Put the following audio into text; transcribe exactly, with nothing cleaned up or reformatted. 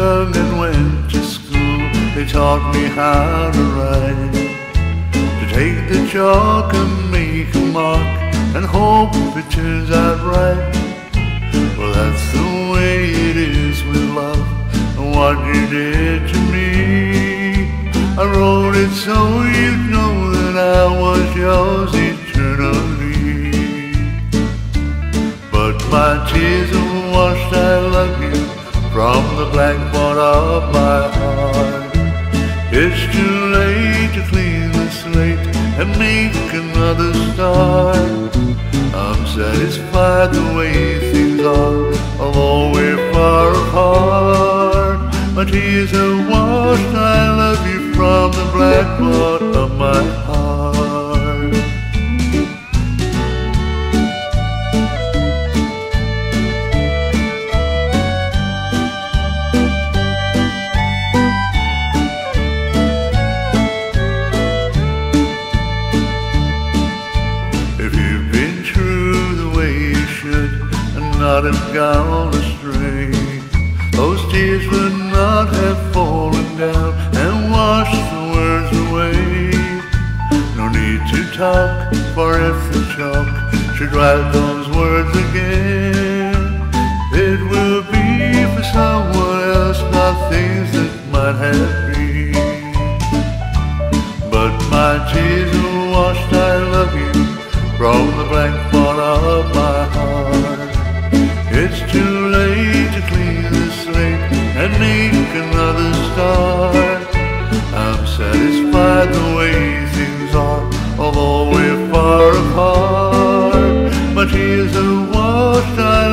young and went to school, they taught me how to write, to take the chalk and make a mark and hope it turns out right. Well, that's the way it is with love and what you did to me. I wrote it so you'd know that I was yours eternally. But my tears have washed I love you from the blackboard of my heart. It's too late to clean the slate and make another start. I'm satisfied the way things are, although we're far apart. My tears have washed I love you from the blackboard of my heart. If you've been true the way you should and not have gone astray, those tears would not have fallen down and washed the words away. No need to talk, for if the chalk should write those words again, it will be for someone else, not things that might have been. But my tears have washed I love you from the blackboard of my heart. It's too late to clean the slate and make another start. I'm satisfied the way things are, although we're far apart. My tears have washed I